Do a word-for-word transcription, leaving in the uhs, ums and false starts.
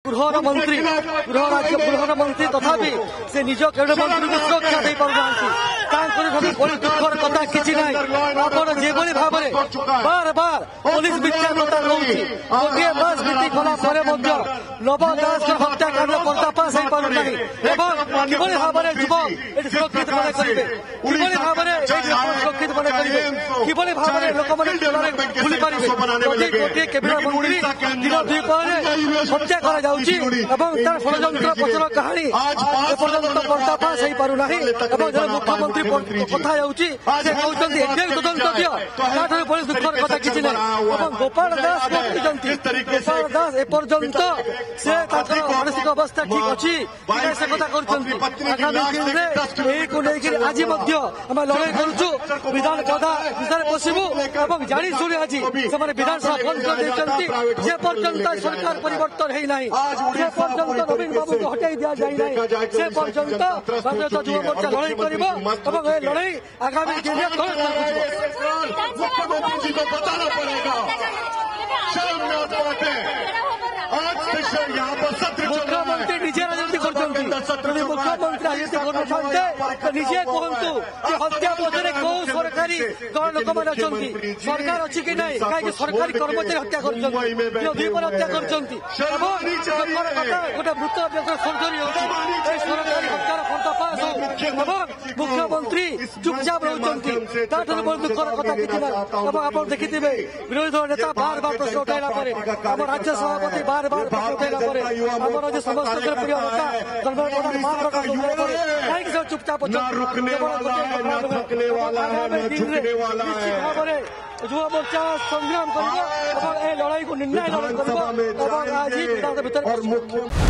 गृहर मंत्री गृह राज्य गृहर मंत्री तथापि से निज कैडर मंत्री को सुरक्षा दे पार दुखर कथा किसी ना जो भाव में बार बार पुलिस विचारता रोचे गोटे मास बीती गला नव दास हत्याकांड पर्दाफाश हो पारना कि भाव में युवक ये सुरक्षित मन करेंगे कि भाव में सुरक्षित मन करेंगे कि भाव में लोक मैंने भूली पारे गोटे कैबिनेट मंत्री दिन दुई पहले हत्या कर षड्यंत्र पचर कहानी एपर्यंत पर्दाफाश हो पारना जन मुख्यमंत्री कथा कहते तदंत दियो पुलिस दुखर कथा किसी ना गोपाल दास गोपाल दास एपर्यंत से मानसिक अवस्था ठीक अच्छी से कथा कर आज आम लड़ाई करुचु विधान सभा विषय पशु और जाशुणी आज से विधानसभा बंद कर जे पर्यंत सरकार परिवर्तन होना से पर्यंत नवीन बाबू को हटाई दि जाए से पर्यंत भारतीय युवा मोर्चा लड़ाई कर लड़ाई आगामी दिन मुख्यमंत्री को बताना पड़ेगा यहाँ पर सत्र मुख्यमंत्री निजे राजनीति करते मुख्यमंत्री राजनीति कर निजे कहतु हत्या पछरे कौ सरकारी दल लोक मैंने अच्छा सरकार अच्छी कि नहीं कहीं सरकारी कर्मचारी हत्या कर हत्या कर गोटे मृत व्यक्ति सर्जरी होती सरकारी हत्यार पर्दाफाश हो मुख्यमंत्री चुपचाप रोचे दुखर कथा किसी ना आप देखिथे विरोधी दल नेता बार बार प्रश्न उठाइला आम राज्य सभापति बार बार प्रश्न उठाइला आम जो समस्त प्रिय नेता कहीं सब चुपचाप युवा मोर्चा संग्राम कर लड़ाई को निर्णय लड़ाई कर आज भर